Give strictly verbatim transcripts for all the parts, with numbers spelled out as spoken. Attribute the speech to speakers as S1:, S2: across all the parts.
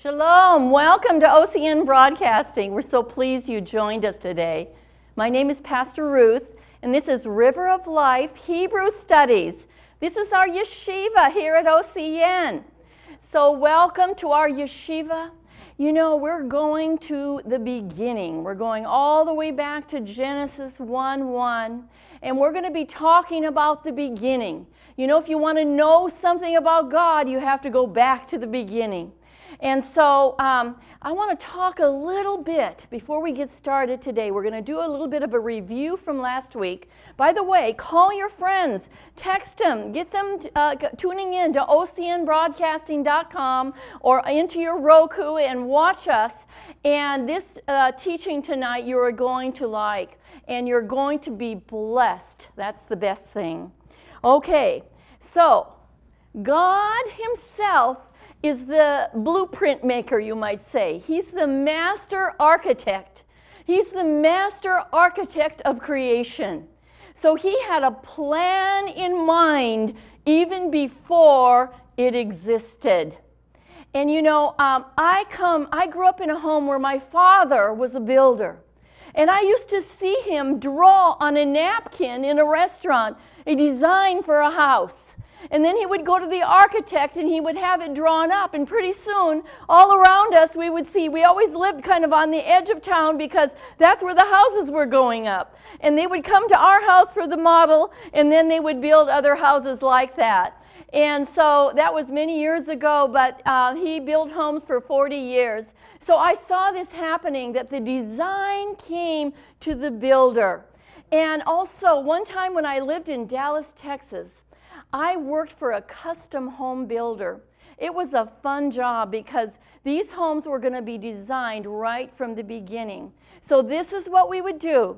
S1: Shalom, welcome to O C N Broadcasting. We're so pleased you joined us today. My name is Pastor Ruth, and this is River of Life Hebrew Studies. This is our yeshiva here at O C N. So welcome to our yeshiva. You know, we're going to the beginning. We're going all the way back to Genesis one one, and we're going to be talking about the beginning. You know, if you want to know something about God, you have to go back to the beginning. And so um, I want to talk a little bit before we get started today. We're going to do a little bit of a review from last week. By the way, call your friends, text them, get them uh, tuning in to O C N broadcasting dot com or into your Roku and watch us. And this uh, teaching tonight you are going to like, and you're going to be blessed. That's the best thing. Okay, so God Himself is the blueprint maker, you might say. He's the master architect. He's the master architect of creation. So He had a plan in mind even before it existed. And you know, um, I come, I grew up in a home where my father was a builder. And I used to see him draw on a napkin in a restaurant a design for a house. And then he would go to the architect and he would have it drawn up. And pretty soon, all around us, we would see, we always lived kind of on the edge of town because that's where the houses were going up. And they would come to our house for the model, and then they would build other houses like that. And so that was many years ago, but uh, he built homes for forty years. So I saw this happening, that the design came to the builder. And also, one time when I lived in Dallas, Texas, I worked for a custom home builder. It was a fun job because these homes were going to be designed right from the beginning. So this is what we would do.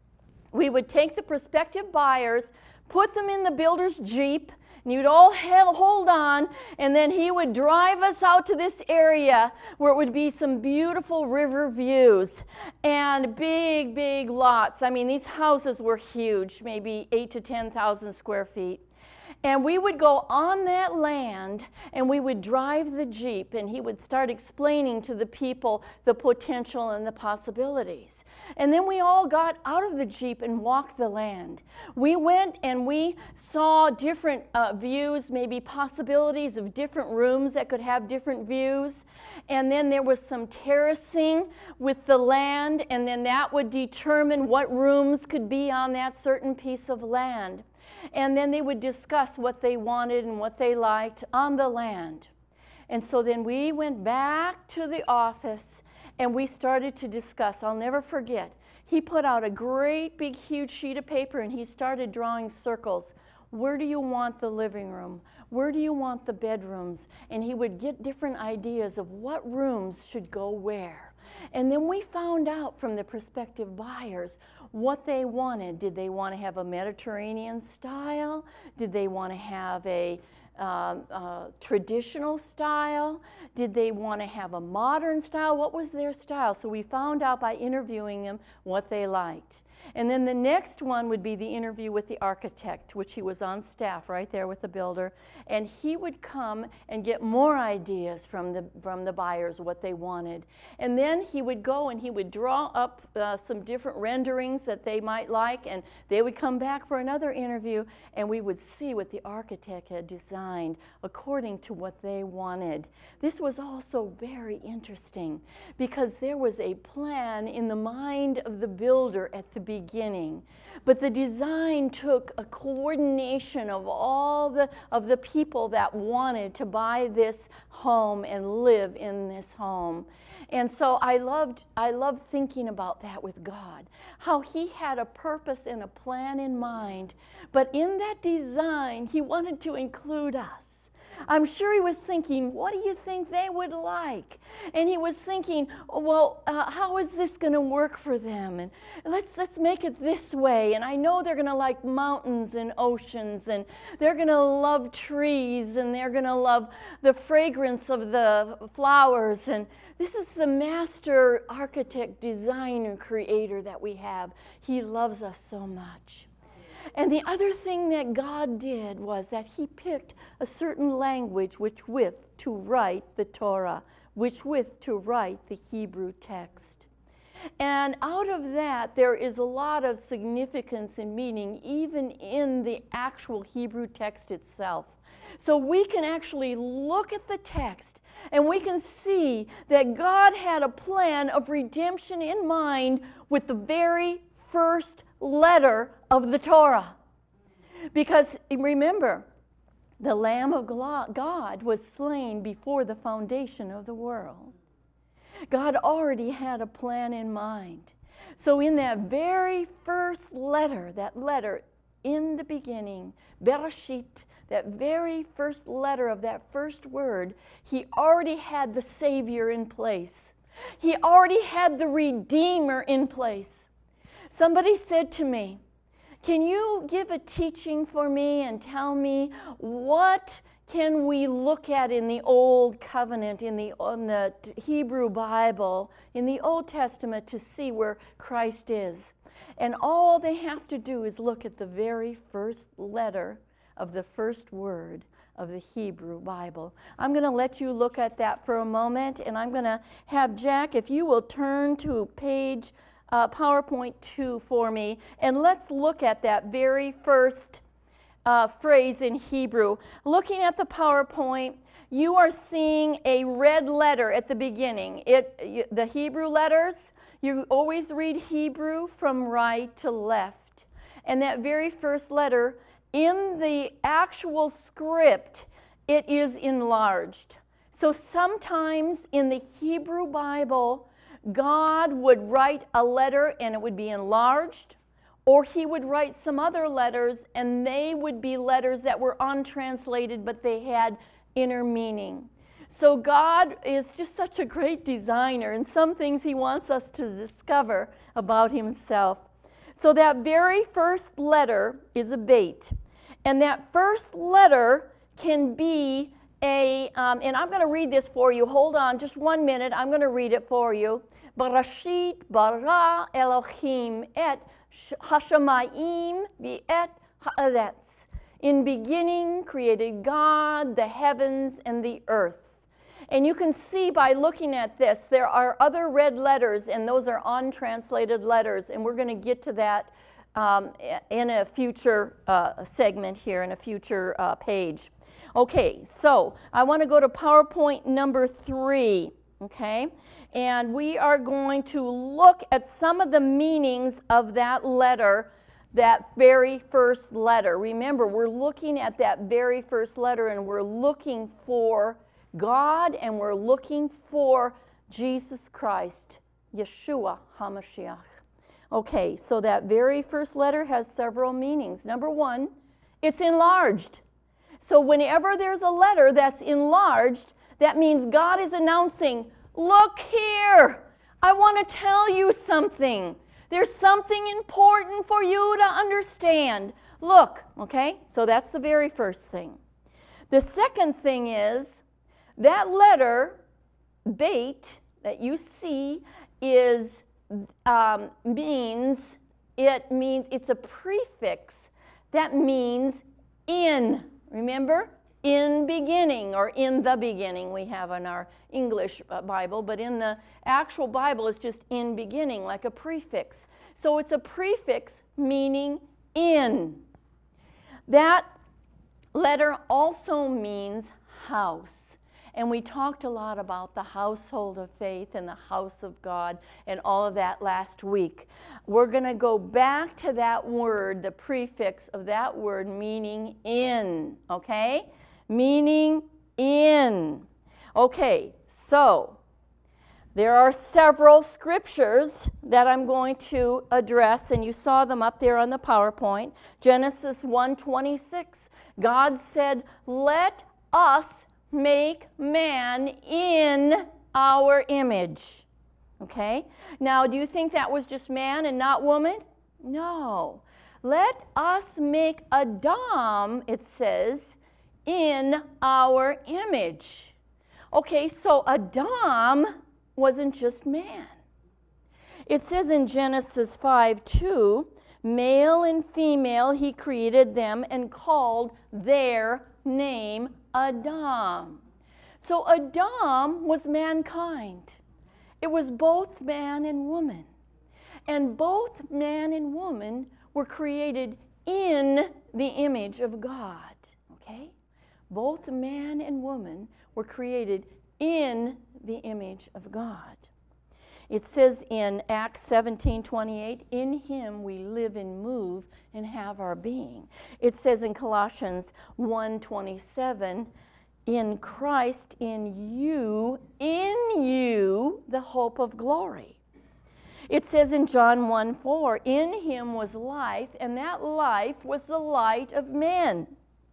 S1: We would take the prospective buyers, put them in the builder's Jeep, and you'd all hold on, and then he would drive us out to this area where it would be some beautiful river views and big, big lots. I mean, these houses were huge, maybe eight to ten thousand square feet. And we would go on that land and we would drive the Jeep, and he would start explaining to the people the potential and the possibilities. And then we all got out of the Jeep and walked the land. We went and we saw different uh, views, maybe possibilities of different rooms that could have different views. And then there was some terracing with the land, and then that would determine what rooms could be on that certain piece of land. And then they would discuss what they wanted and what they liked on the land. And so then we went back to the office and we started to discuss. I'll never forget. He put out a great big huge sheet of paper and he started drawing circles. Where do you want the living room? Where do you want the bedrooms? And he would get different ideas of what rooms should go where. And then we found out from the prospective buyers what they wanted. Did they want to have a Mediterranean style? Did they want to have a uh, uh, traditional style? Did they want to have a modern style? What was their style? So we found out by interviewing them what they liked. And then the next one would be the interview with the architect, which he was on staff right there with the builder. And he would come and get more ideas from the, from the buyers, what they wanted. And then he would go and he would draw up uh, some different renderings that they might like, and they would come back for another interview, and we would see what the architect had designed according to what they wanted. This was also very interesting because there was a plan in the mind of the builder at the beginning. beginning. But the design took a coordination of all the of the people that wanted to buy this home and live in this home. And so I loved I loved thinking about that with God, how He had a purpose and a plan in mind, but in that design He wanted to include us. I'm sure he was thinking, what do you think they would like? And he was thinking, well, uh, how is this going to work for them? And let's let's make it this way. And I know they're going to like mountains and oceans, and they're going to love trees, and they're going to love the fragrance of the flowers. And this is the master architect, designer, creator that we have. He loves us so much. And the other thing that God did was that he picked a certain language which with to write the Torah, which with to write the Hebrew text. And out of that, there is a lot of significance and meaning even in the actual Hebrew text itself. So we can actually look at the text and we can see that God had a plan of redemption in mind with the very first letter of the Torah. Because remember, the Lamb of God was slain before the foundation of the world. God already had a plan in mind. So in that very first letter, that letter in the beginning, Bereshit, that very first letter of that first word, he already had the Savior in place. He already had the Redeemer in place. Somebody said to me, can you give a teaching for me and tell me what can we look at in the Old Covenant, in the, in the Hebrew Bible, in the Old Testament to see where Christ is? And all they have to do is look at the very first letter of the first word of the Hebrew Bible. I'm going to let you look at that for a moment, and I'm going to have Jack, if you will turn to page uh, PowerPoint two for me, and let's look at that very first uh, phrase in Hebrew. Looking at the PowerPoint, you are seeing a red letter at the beginning. It, you, the Hebrew letters, you always read Hebrew from right to left. And that very first letter, in the actual script, it is enlarged. So sometimes in the Hebrew Bible, God would write a letter and it would be enlarged, or he would write some other letters and they would be letters that were untranslated, but they had inner meaning. So God is just such a great designer, and some things he wants us to discover about himself. So that very first letter is a bait. And that first letter can be a, um, and I'm going to read this for you. Hold on just one minute. I'm going to read it for you. Bereshit bara Elohim et hashamayim v'et haaretz. In beginning created God the heavens and the earth. And you can see by looking at this, there are other red letters, and those are untranslated letters. And we're going to get to that um, in a future uh, segment here, in a future uh, page. Okay, so I want to go to PowerPoint number three, okay? And we are going to look at some of the meanings of that letter, that very first letter. Remember, we're looking at that very first letter, and we're looking for God, and we're looking for Jesus Christ, Yeshua HaMashiach. Okay, so that very first letter has several meanings. Number one, it's enlarged. So whenever there's a letter that's enlarged, that means God is announcing, look here, I want to tell you something. There's something important for you to understand. Look, okay? So that's the very first thing. The second thing is, that letter, bait, that you see is, um, means, it means, it's a prefix that means in. Remember? In beginning, or in the beginning, we have in our English Bible, but in the actual Bible, it's just in beginning, like a prefix. So it's a prefix meaning in. That letter also means house. And we talked a lot about the household of faith and the house of God and all of that last week. We're going to go back to that word, the prefix of that word meaning in, okay? Meaning in. Okay, so there are several scriptures that I'm going to address, and you saw them up there on the PowerPoint. Genesis one twenty-six, God said, let us make man in our image. Okay? Now, do you think that was just man and not woman? No. Let us make Adam, it says, in our image. Okay, so Adam wasn't just man. It says in Genesis five two, Male and female, he created them and called their name Adam. So Adam was mankind. It was both man and woman. And both man and woman were created in the image of God. Okay? Both man and woman were created in the image of God. It says in Acts seventeen twenty-eight, in him we live and move and have our being. It says in Colossians one twenty-seven, in Christ, in you, in you, the hope of glory. It says in John one four, in him was life, and that life was the light of men.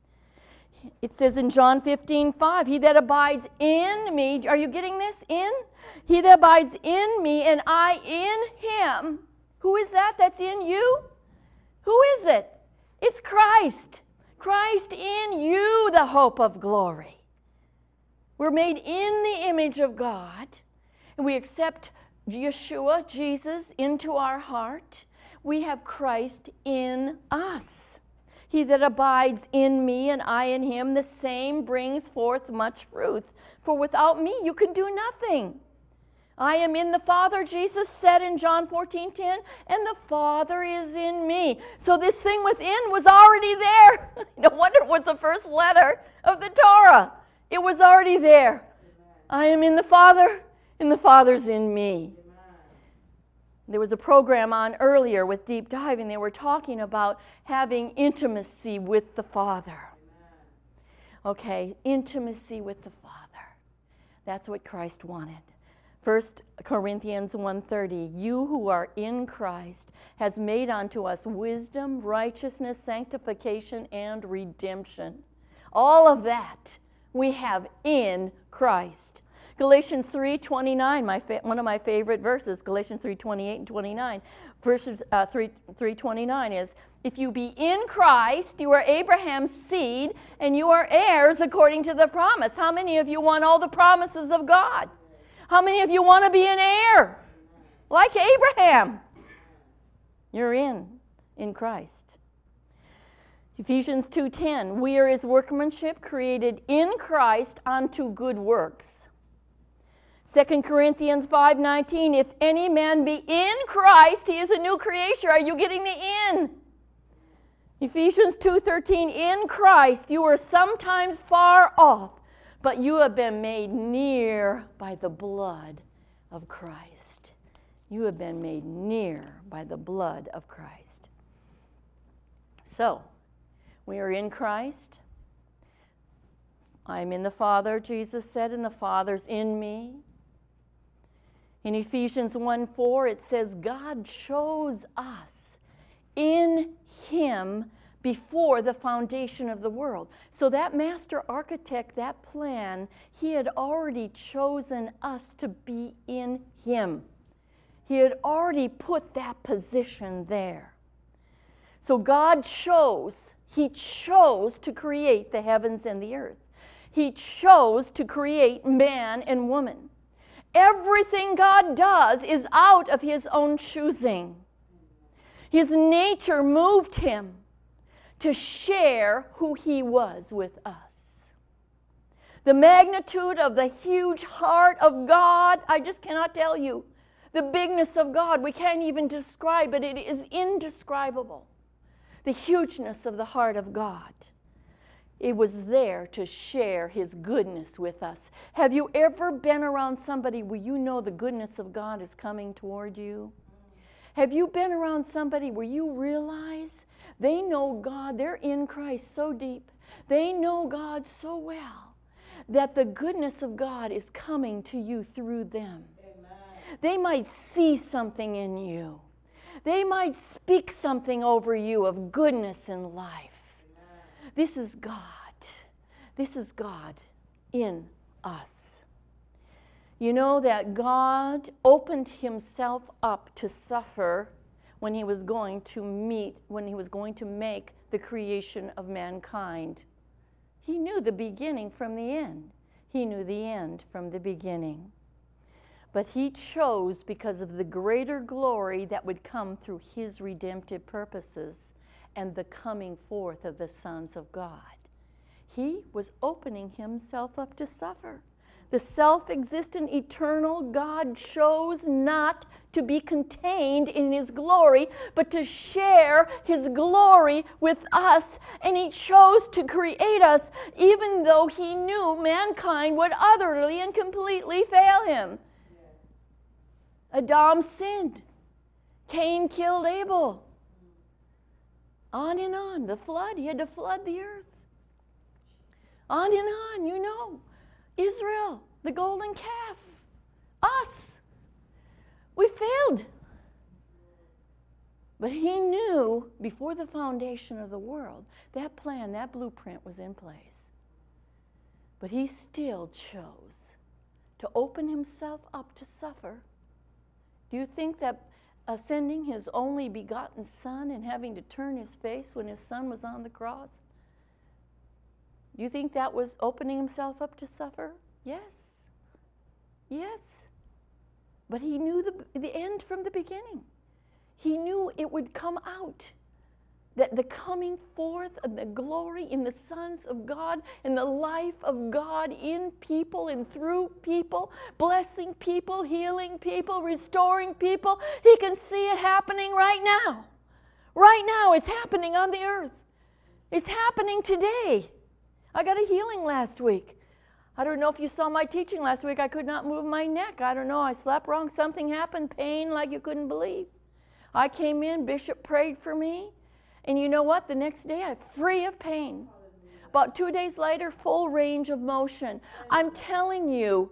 S1: It says in John fifteen five, he that abides in me, are you getting this? In? He that abides in me and I in him. Who is that that's in you? Who is it? It's Christ. Christ in you, the hope of glory. We're made in the image of God, and we accept Yeshua, Jesus, into our heart. We have Christ in us. He that abides in me and I in him, the same brings forth much fruit. For without me you can do nothing. I am in the Father, Jesus said in John fourteen ten, and the Father is in me. So this thing within was already there. No wonder it was the first letter of the Torah. It was already there. I am in the Father, and the Father's in me. There was a program on earlier with Deep Diving. They were talking about having intimacy with the Father. Okay, intimacy with the Father. That's what Christ wanted. First Corinthians one thirty, you who are in Christ has made unto us wisdom, righteousness, sanctification, and redemption. All of that we have in Christ. Galatians three twenty-nine, my fa- one of my favorite verses, Galatians three twenty-eight and twenty-nine. Verses uh, three twenty-nine is, if you be in Christ, you are Abraham's seed, and you are heirs according to the promise. How many of you want all the promises of God? How many of you want to be an heir? Like Abraham. You're in, in Christ. Ephesians two ten, we are his workmanship created in Christ unto good works. Second Corinthians five nineteen, if any man be in Christ, he is a new creation. Are you getting the in? Ephesians two thirteen, in Christ you are sometimes far off, but you have been made near by the blood of Christ. You have been made near by the blood of Christ. So, we are in Christ. I'm in the Father, Jesus said, and the Father's in me. In Ephesians one four, it says, God chose us in him before the foundation of the world. So that master architect, that plan, he had already chosen us to be in him. He had already put that position there. So God chose, he chose to create the heavens and the earth. He chose to create man and woman. Everything God does is out of his own choosing. His nature moved him to share who he was with us. The magnitude of the huge heart of God, I just cannot tell you. The bigness of God, we can't even describe it. It is indescribable. The hugeness of the heart of God. It was there to share his goodness with us. Have you ever been around somebody where you know the goodness of God is coming toward you? Have you been around somebody where you realize they know God, they're in Christ so deep, they know God so well, that the goodness of God is coming to you through them? Amen. They might see something in you. They might speak something over you of goodness and life. Amen. This is God. This is God in us. You know that God opened himself up to suffer when he was going to meet, when he was going to make the creation of mankind. He knew the beginning from the end. He knew the end from the beginning. But he chose because of the greater glory that would come through his redemptive purposes and the coming forth of the sons of God. He was opening himself up to suffer. The self-existent eternal God chose not to be contained in his glory, but to share his glory with us. And he chose to create us even though he knew mankind would utterly and completely fail him. Adam sinned. Cain killed Abel. On and on. The flood, he had to flood the earth. On and on, you know. Israel, the golden calf. Us. We failed. But he knew before the foundation of the world, that plan, that blueprint was in place. But he still chose to open himself up to suffer. Do you think that uh, sending his only begotten son and having to turn his face when his son was on the cross, do you think that was opening himself up to suffer? Yes. Yes. But he knew the, the end from the beginning. He knew it would come out. That the coming forth of the glory in the sons of God and the life of God in people and through people, blessing people, healing people, restoring people. He can see it happening right now. Right now, it's happening on the earth. It's happening today. I got a healing last week. I don't know if you saw my teaching last week. I could not move my neck. I don't know. I slept wrong. Something happened. Pain like you couldn't believe. I came in. Bishop prayed for me. And you know what? The next day, I'm free of pain. About two days later, full range of motion. I'm telling you,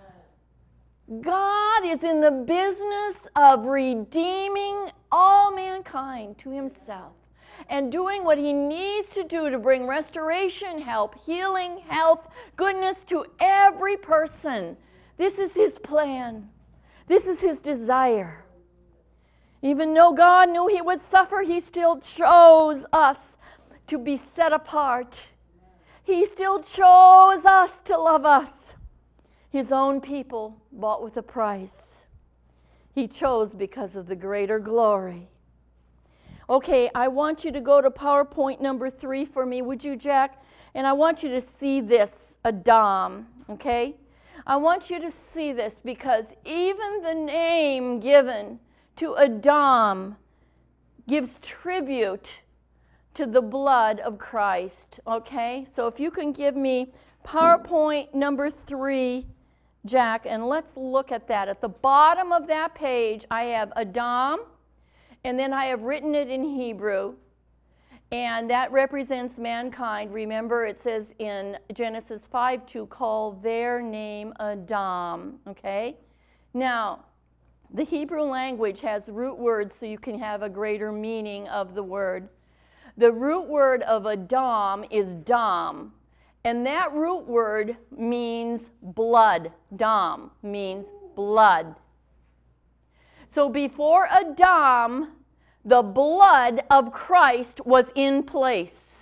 S1: God is in the business of redeeming all mankind to himself and doing what he needs to do to bring restoration, help, healing, health, goodness to every person. This is his plan. This is his desire. Even though God knew he would suffer, he still chose us to be set apart. He still chose us to love us. His own people bought with a price. He chose because of the greater glory. Okay, I want you to go to PowerPoint number three for me, would you, Jack? And I want you to see this, Adam, okay? I want you to see this because even the name given to Adam gives tribute to the blood of Christ, okay? So if you can give me PowerPoint number three, Jack, and let's look at that. At the bottom of that page, I have Adam, and then I have written it in Hebrew, and that represents mankind. Remember, it says in Genesis five to call their name Adam, okay? Now, the Hebrew language has root words so you can have a greater meaning of the word. The root word of Adam is dam, and that root word means blood. Dam means blood. So before Adam, the blood of Christ was in place.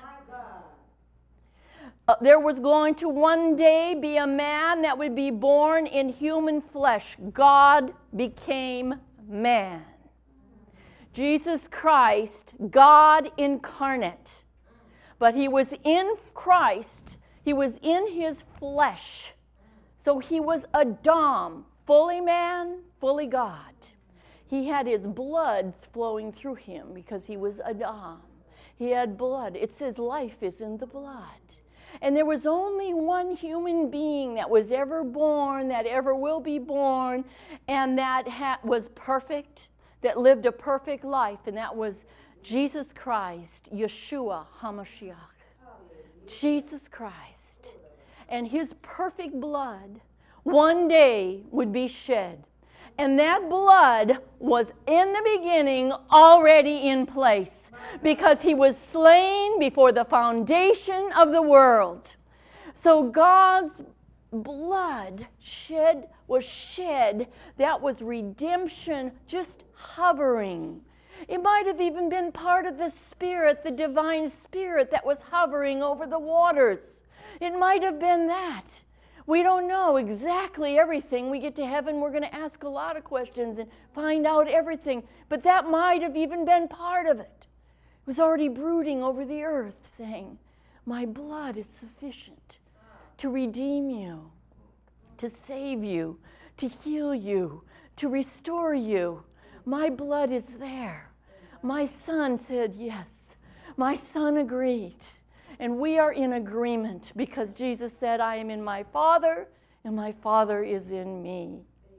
S1: Uh, there was going to one day be a man that would be born in human flesh. God became man. Jesus Christ, God incarnate. But he was in Christ. He was in his flesh. So he was Adam, fully man, fully God. He had his blood flowing through him because he was Adam. He had blood. It says life is in the blood. And there was only one human being that was ever born, that ever will be born, and that ha- was perfect, that lived a perfect life, and that was Jesus Christ, Yeshua HaMashiach. Jesus Christ. And his perfect blood one day would be shed. And that blood was in the beginning already in place because he was slain before the foundation of the world. So God's blood shed was shed. That was redemption just hovering. It might have even been part of the Spirit, the divine Spirit that was hovering over the waters. It might have been that. We don't know exactly everything. We get to heaven, we're going to ask a lot of questions and find out everything. But that might have even been part of it. It was already brooding over the earth, saying, my blood is sufficient to redeem you, to save you, to heal you, to restore you. My blood is there. My son said yes. My son agreed. And we are in agreement because Jesus said, I am in my Father, and my Father is in me.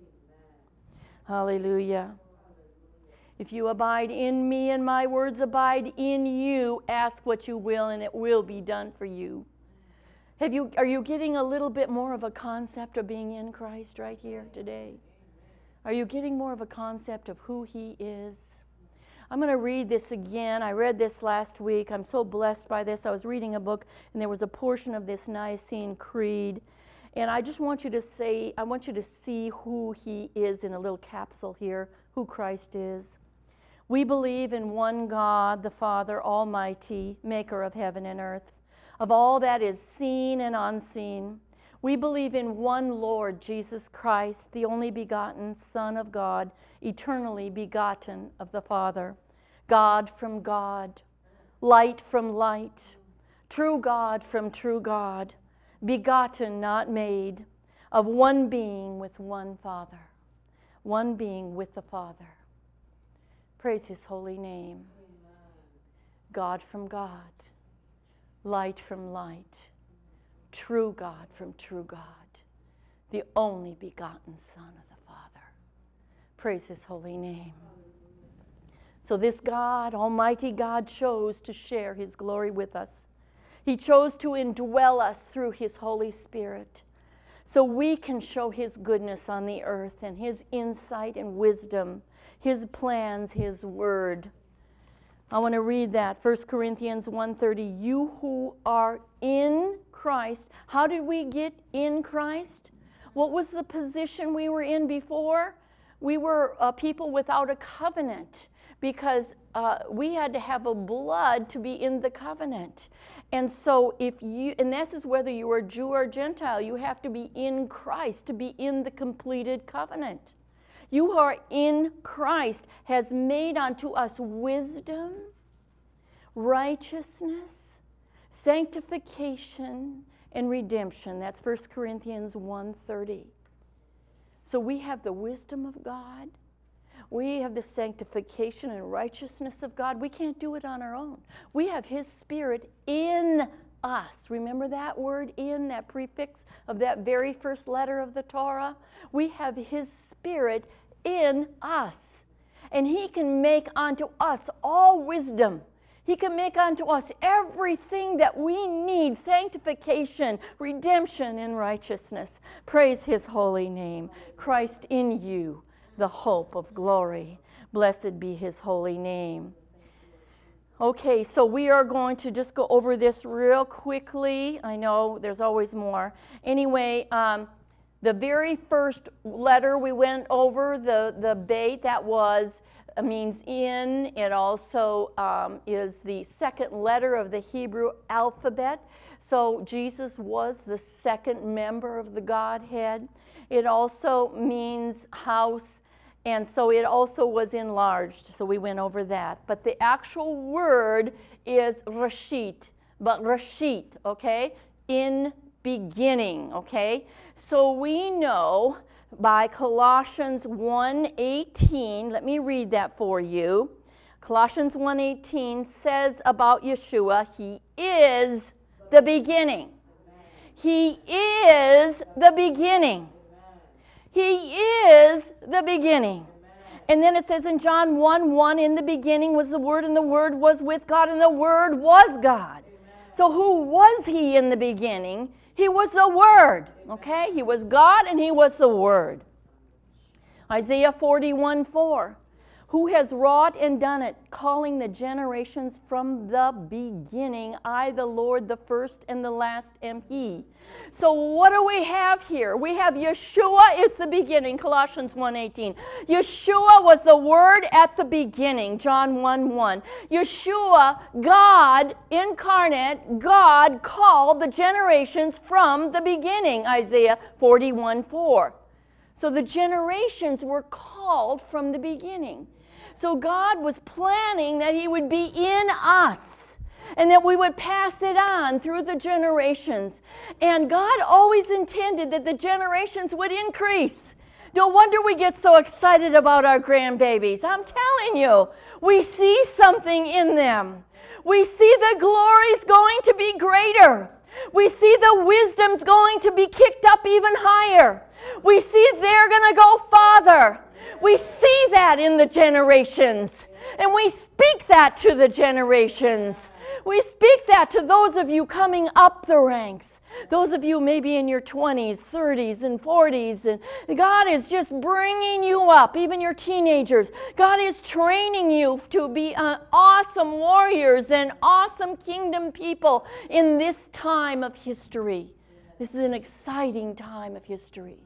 S1: Amen. Hallelujah. If you abide in me and my words abide in you, ask what you will and it will be done for you. Have you, are you getting a little bit more of a concept of being in Christ right here today? Are you getting more of a concept of who he is? I'm going to read this again. I read this last week. I'm so blessed by this. I was reading a book, and there was a portion of this Nicene Creed. And I just want you to say, I want you to see who he is in a little capsule here, who Christ is. We believe in one God, the Father Almighty, maker of heaven and earth, of all that is seen and unseen. We believe in one Lord, Jesus Christ, the only begotten Son of God, eternally begotten of the Father, God from God, light from light, true God from true God, begotten, not made, of one being with one Father, one being with the Father. Praise his holy name. God from God, light from light, true God from true God, the only begotten Son of the Father. Praise his holy name. So this God, Almighty God, chose to share his glory with us. He chose to indwell us through his Holy Spirit so we can show his goodness on the earth and his insight and wisdom, his plans, his word. I want to read that, First Corinthians one thirty. You who are in Christ. How did we get in Christ? What was the position we were in before? We were a people without a covenant because uh, we had to have a blood to be in the covenant. And so if you, and this is whether you are Jew or Gentile, you have to be in Christ to be in the completed covenant. You who are in Christ has made unto us wisdom, righteousness, sanctification, and redemption. That's First Corinthians one thirty. So we have the wisdom of God. We have the sanctification and righteousness of God. We can't do it on our own. We have his Spirit in us. Remember that word in, that prefix of that very first letter of the Torah? We have his Spirit in us. And he can make unto us all wisdom. He can make unto us everything that we need, sanctification, redemption, and righteousness. Praise his holy name. Christ in you, the hope of glory. Blessed be his holy name. Okay, so we are going to just go over this real quickly. I know there's always more. Anyway, um, the very first letter we went over, the, the bait, that was means in. It also um, is the second letter of the Hebrew alphabet. So Jesus was the second member of the Godhead. It also means house, and so it also was enlarged. So we went over that. But the actual word is Rashit, but Rashit, okay? In beginning, okay? So we know by Colossians one eighteen, let me read that for you. Colossians one eighteen says about Yeshua, he is the beginning. He is the beginning. He is the beginning. And then it says in John one one, in the beginning was the Word, and the Word was with God, and the Word was God. So who was he in the beginning? He was the Word, okay? He was God and he was the Word. Isaiah forty-one four. who has wrought and done it, calling the generations from the beginning. I, the Lord, the first and the last am He. So what do we have here? We have Yeshua, it's the beginning, Colossians one eighteen. Yeshua was the Word at the beginning, John one one. Yeshua, God incarnate, God called the generations from the beginning, Isaiah forty-one four. So the generations were called from the beginning. So God was planning that He would be in us and that we would pass it on through the generations. And God always intended that the generations would increase. No wonder we get so excited about our grandbabies. I'm telling you, we see something in them. We see the glory's going to be greater. We see the wisdom's going to be kicked up even higher. We see they're going to go farther. We see that in the generations. And we speak that to the generations. We speak that to those of you coming up the ranks. Those of you maybe in your twenties, thirties, and forties. And God is just bringing you up, even your teenagers. God is training you to be uh, awesome warriors and awesome kingdom people in this time of history. This is an exciting time of history.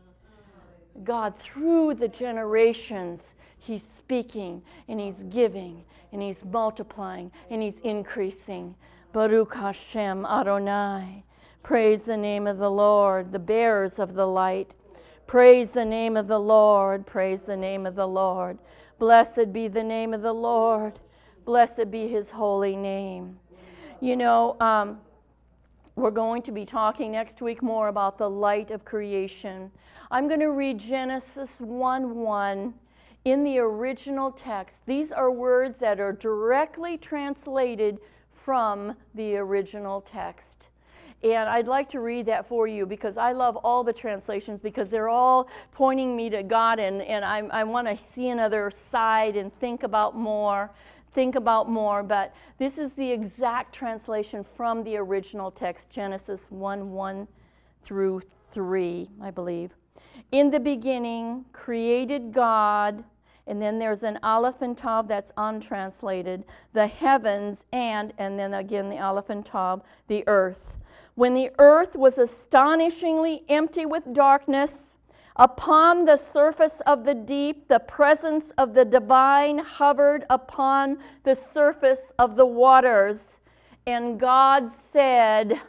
S1: God, through the generations, He's speaking and He's giving and He's multiplying and He's increasing. Baruch Hashem Adonai. Praise the name of the Lord, the bearers of the light. Praise the name of the Lord. Praise the name of the Lord. Blessed be the name of the Lord. Blessed be His holy name. You know, um, we're going to be talking next week more about the light of creation. I'm going to read Genesis one one in the original text. These are words that are directly translated from the original text. And I'd like to read that for you because I love all the translations because they're all pointing me to God, and, and I, I want to see another side and think about more. Think about more, but this is the exact translation from the original text, Genesis one one through three, I believe. In the beginning, created God, and then there's an Aleph and Tav that's untranslated, the heavens, and, and then again the Aleph and Tav, the earth. When the earth was astonishingly empty with darkness, upon the surface of the deep, the presence of the divine hovered upon the surface of the waters. And God said,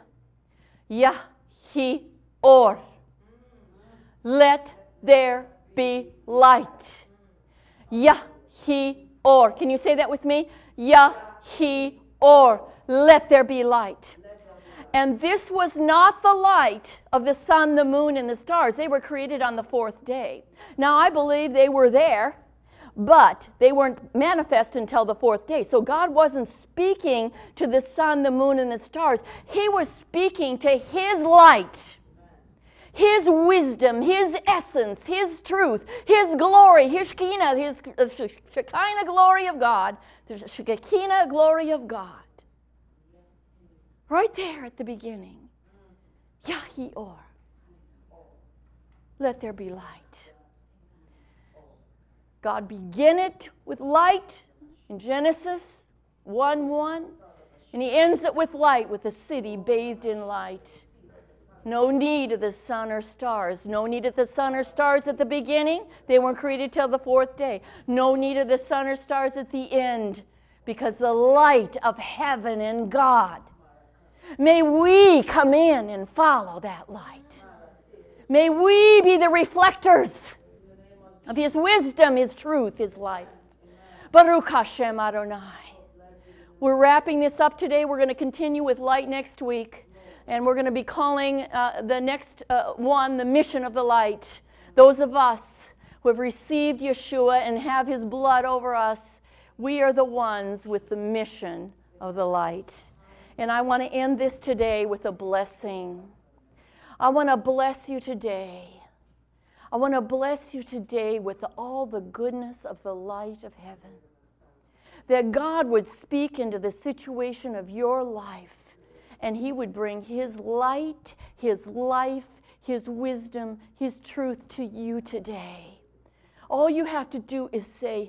S1: Yahi-or, let there be light. Yahi-or. Can you say that with me? Yahi-or. Let there be light. And this was not the light of the sun, the moon, and the stars. They were created on the fourth day. Now, I believe they were there, but they weren't manifest until the fourth day. So God wasn't speaking to the sun, the moon, and the stars. He was speaking to His light, His wisdom, His essence, His truth, His glory, His Shekinah, His uh, Shekinah glory of God, the Shekinah glory of God. Right there at the beginning. Yahi-or. Let there be light. God began it with light in Genesis one one. And He ends it with light, with the city bathed in light. No need of the sun or stars. No need of the sun or stars at the beginning. They weren't created till the fourth day. No need of the sun or stars at the end. Because the light of heaven and God. May we come in and follow that light. May we be the reflectors of His wisdom, His truth, His life. Baruch Hashem Adonai. We're wrapping this up today. We're going to continue with light next week. And we're going to be calling uh, the next uh, one the mission of the light. Those of us who have received Yeshua and have His blood over us, we are the ones with the mission of the light. And I want to end this today with a blessing. I want to bless you today. I want to bless you today with all the goodness of the light of heaven. That God would speak into the situation of your life, and He would bring His light, His life, His wisdom, His truth to you today. All you have to do is say,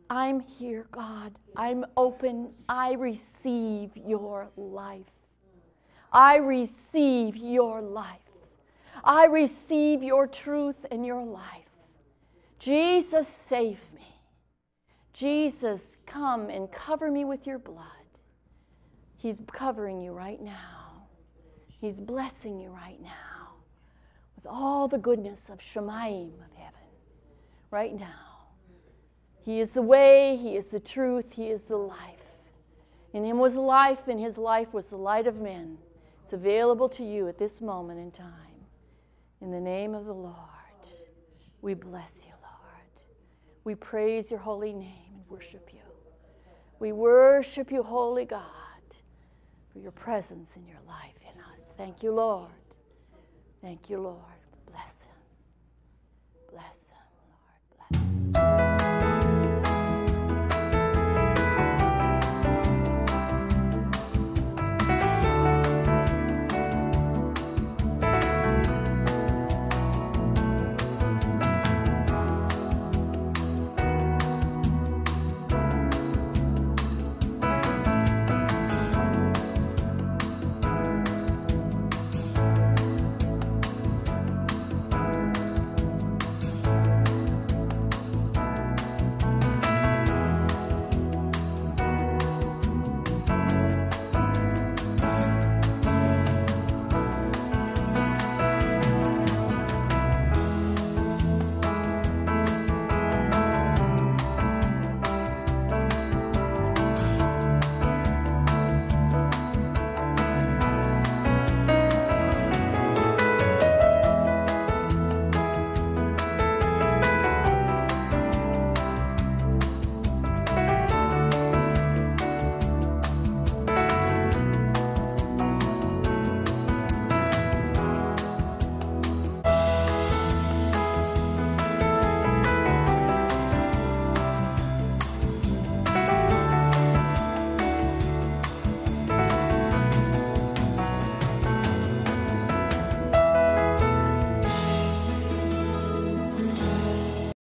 S1: I'm here, God. I'm open. I receive your life. I receive your life. I receive your truth and your life. Jesus, save me. Jesus, come and cover me with your blood. He's covering you right now. He's blessing you right now with all the goodness of Shemayim, of heaven, right now. He is the way, He is the truth, He is the life. In Him was life, and His life was the light of men. It's available to you at this moment in time. In the name of the Lord, we bless you, Lord. We praise your holy name and worship you. We worship you, holy God, for your presence in your life in us. Thank you, Lord. Thank you, Lord.